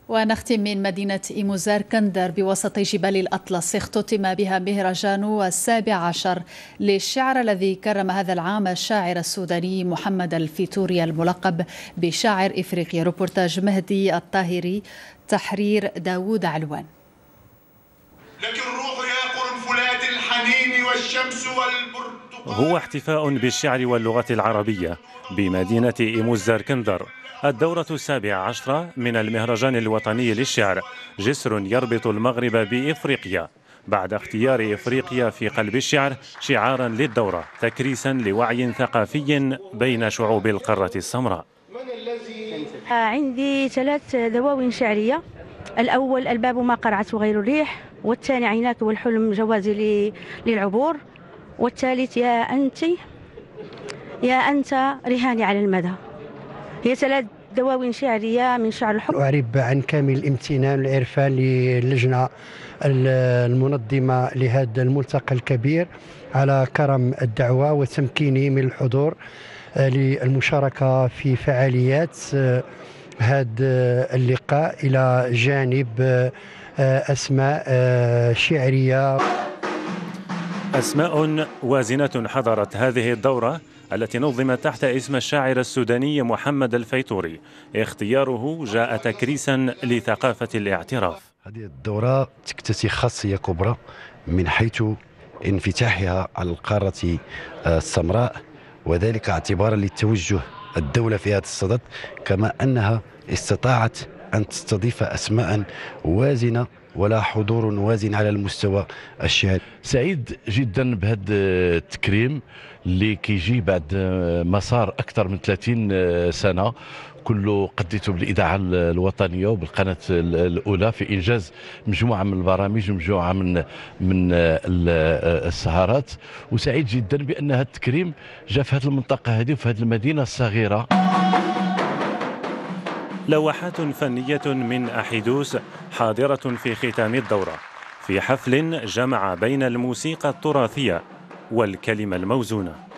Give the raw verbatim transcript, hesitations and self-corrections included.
ونختم من مدينة إيموزار كندر بوسط جبال الأطلس، اختتم بها مهرجان السابع عشر للشعر الذي كرم هذا العام الشاعر السوداني محمد الفيتوري الملقب بشاعر إفريقيا. روبورتاج مهدي الطاهري، تحرير داوود علوان. لكن الروح يا قرنفلات الحنين والشمس والبرتقال. هو احتفاء بالشعر واللغة العربية بمدينة إيموزار كندر، الدورة السابعة عشرة من المهرجان الوطني للشعر، جسر يربط المغرب بإفريقيا بعد اختيار إفريقيا في قلب الشعر شعارا للدورة، تكريسا لوعي ثقافي بين شعوب القارة السمراء. عندي ثلاث دواوين شعرية، الأول الباب ما قرعته غير الريح، والثاني عيناك والحلم جوازي للعبور، والثالث يا أنت يا أنت رهاني على المدى. هي ثلاث دواوين شعرية من شعر الحب. أعرب عن كامل الامتنان والعرفان للجنة المنظمة لهذا الملتقى الكبير على كرم الدعوة وتمكيني من الحضور للمشاركة في فعاليات هذا اللقاء إلى جانب أسماء شعرية. أسماء وازنة حضرت هذه الدورة التي نظمت تحت اسم الشاعر السوداني محمد الفيتوري. اختياره جاء تكريسا لثقافة الاعتراف. هذه الدورة تكتسي خاصية كبرى من حيث انفتاحها على القارة السمراء، وذلك اعتبارا للتوجه الدولة في هذا الصدد، كما أنها استطاعت أن تستضيف أسماء وازنة ولا حضور وازن على المستوى الشعري. سعيد جدا بهذا التكريم اللي كيجي بعد مسار أكثر من ثلاثين سنة كله قضيته بالإذاعة الوطنية وبالقناة الأولى في إنجاز مجموعة من البرامج ومجموعة من من السهرات، وسعيد جدا بأن هذا التكريم جاء في هذه المنطقة هذه وفي هذه المدينة الصغيرة. لوحات فنية من أحيدوس حاضرة في ختام الدورة في حفل جمع بين الموسيقى التراثية والكلمة الموزونة.